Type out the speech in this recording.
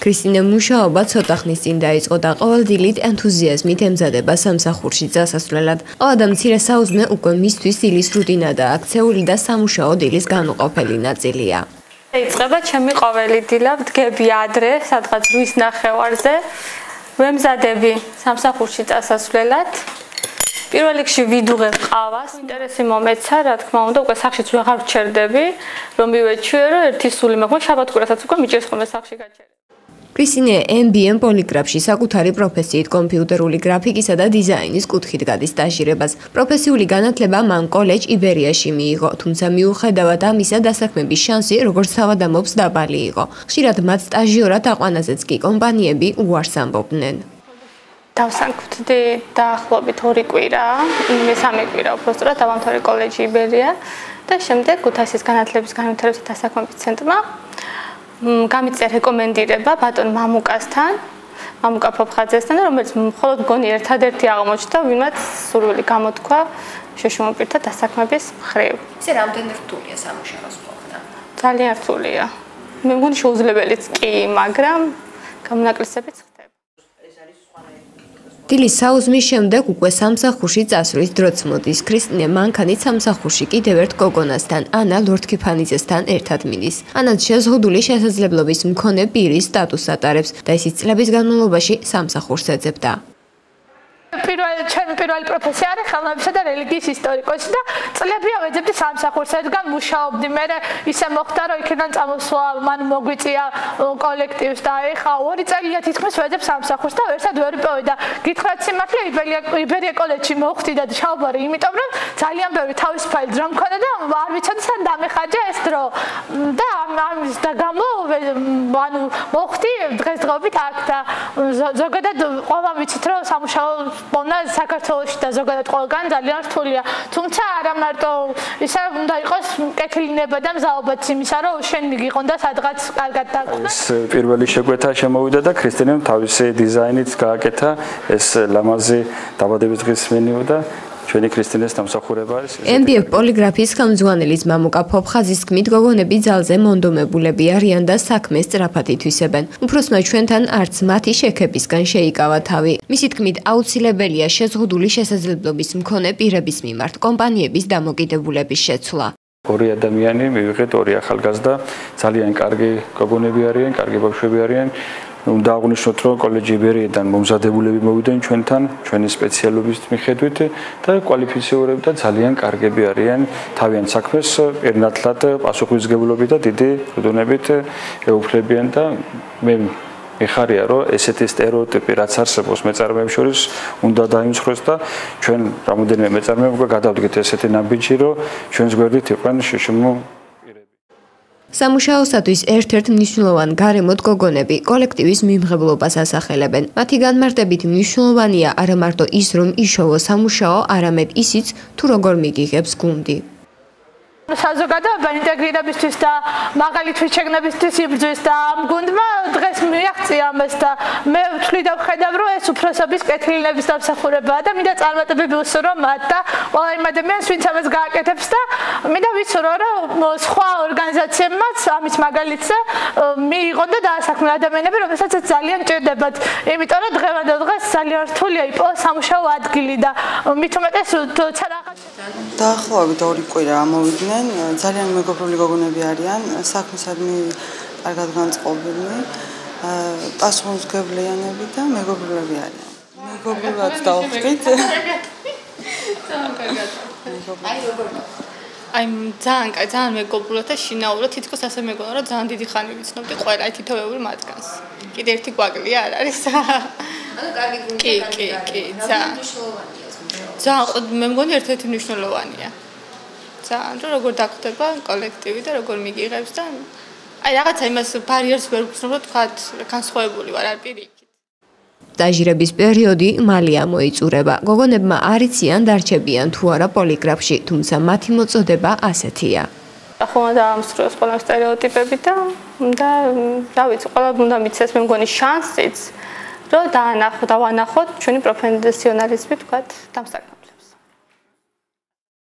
ქრისტინე მუშაობა ცოტა ხნის წინ დაიწყო და ყოველდილით ენთუზიაზმით ემზადება სამსახურში წასასვლელად. ყოლა მცირე საუზმე უკვე მისთვის დილის რუტინა და აქცეული და სამუშაო დილის განუყოფელი ნაწილია. იწყება ჩემი ყოველი დილა, ვდგები ადრე, სადღაც 8:30-ზე, ვემზადები სამსახურში წასასვლელად. პირველ რიგში ვიდუღებ ყავას, ინტერესი მომეცა, რა თქმა უნდა, უკვე სახშიც ვეღარ ვჩერდები, რომ მივეჩვიო, ერთი სული მაქვს, შაბათ-კვირასაც უკვე მიჭირს ხოლმე სახში გაჩერება. ქრისტინე MBM პოლიგრაფში საკუთარი პროფესიით კომპიუტერული გრაფიკისა და დიზაინის კუთხით გადის სტაჟირებას. პროფესიული განათლება მან კოლეჯ იბერიაში მიიღო, თუმცა მიუხედავად ამისა დასაქმების შანსი როგორც თავად ამბობს დაბალი იყო. ხშირად მათ სტაჟიორად აყვანაზეც კი კომპანიები უარს ამბობდნენ. დავსანკვთდი დაახლოებით 2 კვირა, მესამე კვირა უბრალოდ დავამთავრე კოლეჯი იბერია და შემდეგ ქუთაისის განათლების განვითარების დასაქმების ცენტრმა გამიწია რეკომენდირება ბატონ მამუკასთან, მამუკა ფოფხაძესთან, რომელიც მხოლოდ მგონი ერთადერთი აღმოჩნდა, ვინმაც სურვილი გამოთქვა შეშმოპირთა დასაქმების მხრივ. ისე რამდენი რთულია სამუშაოს მოხდა? ძალიან რთულია. მე მგონი შეუძლებელიც კი, მაგრამ გამონაკლისებიც ხდება. დილის საუზმის შემდეგ უკვე სამსახურში წასვლის დროც მოდის. ქრისტინე მანქანით სამსახურში კიდევ ერთ გოგონასთან, ანა ლორთქიფანიძესთან ერთად მიდის. ანაც შეზღუდული შესაძლებლობის მქონე პირის სტატუსს ატარებს და ისიც წლების განმავლობაში სამსახურს ეძებდა. ჩემი პირველი პროფესია არის ხელოვნებისა და რელიგიის ისტორიკოსი და წლებია ვეძებდი სამსახურს, ერთგან მუშაობდი, მე ისე მოხდა, რომ იქიდან წამოსვლა, მან მოგვიწია კოლექტივს და ეხა 2 წელია თითქმის ვეძებ სამსახურს და ერთად ვერ ვიპოვე და გითხრათ სიმართლე იბერია კოლეჯში მოვხდი და ჩავბარე, იმიტომ რომ ძალიან ბევრი თავისუფალი დრო მქონდა და არ ვიცოდი სან დამეხარჯა ეს დრო და ამის და გამო ანუ მოვხდი დღესდღეობით აქ და ზოგადად ყველა ვიცით რომ სამუშაო პოვნა საქართველოში და ზოგადად ყველგან ძალიან რთულია. თუმცა არა მარტო ისა უნდა იყოს კეთილინება და მზაობაც იმისა, რომ შენ მიგიყონ და სადღაც კარგად დაგკნა. ეს პირველი შეკვეთა შემოვიდა და ქრისტინემ თავისი დიზაინით გააკეთა ეს ლამაზი დაბადების დღის მენიუ და ჩვენი ქრისტინეს დამსახურება არის. MBM პოლიგრაფის ხელმძღვანელის მამუკა ფოფხაძის თქმით, გოგონები ძალზე მონდომებულები არიან და საქმეს სწრაფად ითვისებენ. უფროსმა ჩვენთან არც მათი შექებისგან შეიკავა თავი. მისი თქმით, აუცილებელია შეზღუდული შესაძლებლობის მქონე პირების მიმართ კომპანიების დამოკიდებულების შეცვლა. 2 ადამიანი მივიღეთ, 2 ახალგაზრდა, ძალიან კარგი გოგონები არიან, კარგი ბავშვები არიან. უნდა აღვნიშნოთ, რომ კოლეჯი იბერიიდან მომზადებულები მოვიდნენ ჩვენთან, ჩვენი სპეციალობის მიხედვით და კვალიფიცირებული და ძალიან კარგები არიან. თავიანთ საქმეს პირნათლად პასუხისმგებლობით და დიდი მუდმივობით ეუფლებიან და მე ეხარია, რომ ესეთი სტერეოტიპი რაც არსებობს მეწარმეებს შორის უნდა დაიმსხვროს და ჩვენ რამოდენიმე მეწარმე უკვე გადავდგეთ ესეთი ნაბიჯი, რომ ჩვენს გვერდით იყვნენ შშმ სამუშაოსათვის ერთ-ერთ მნიშვნელოვან გარემოდ გოგონები კოლექტივის მიმღებლობას ასახელებენ. მათი განმარტებით მნიშვნელოვანია არა მარტო ის, რომ იშოვოს სამუშაო, არამედ ისიც, თუ როგორ მიგიღებს გუნდი. საზოგადოება ინტეგრირებისთვის და მაგალითის შეგნებისთვის იბრძვის და ამ გუნდმა დღეს მიაღწია ამას და მე ვთვლი და ვხედავ, რომ ეს უფროსობის კეთილინების დამსახურებაა და მინდა წარმატებები უსურო მათ და ყველა იმ ადამიანს, ვინც ამას გააკეთებს და მინდა ვიცურო, რომ სხვა ორგანიზაციებმაც ამის მაგალითზე მიიღონ და დაასაქმნონ ადამიანები, რომელსაც ძალიან ჭირდებათ. იმიტომ რომ დღევანდელ დღეს ძალიან რთულია იპოვოს სამუშაო ადგილი და მით უმეტეს დაახლოებით 2 კვირა ამოვიდნენ. ძალიან მეგობრული გოგონები არიან, საქმისადმი კარგად განწყობილნი, პასუხისმგებლიანები და მეგობრულები არიან. მეგობრულად დავხვდით. აი ძალიან მეგობრულად და შინაურად თითქოს ასე მეგონა, რომ ძალიან დიდი ხანი ვიცნობდი ყველა თითოეული მათგანს. კიდე ერთი გვაკლია არ არის? ანუ კარგი გუნდი. კი, ძალიან მე მგონი ერთ-ერთი მნიშვნელოვანია. ძალიან რომ როგორ დახვდება კოლექტივი და როგორ მიგიღებს და აი რაღაცა იმას ბარიერს ვერ ვგრძნობ, რომ თქვა განსხვავებული ვარ არ პირიქით. სტაჟირების პერიოდი მალე ამოიწურება. გოგონებმა არ იციან დარჩებიან თუ არა პოლიგრაფში, თუმცა მათი მოწოდება ასეთია. ახლა დაამსხვრევს ყველა სტერეოტიპები და რა ვიცი, ყველა უნდა მიცეს მე მგონი შანსიც, რომ დავანახოთ ჩვენი პროფესიონალიზმი თქვა დამსაქმებით.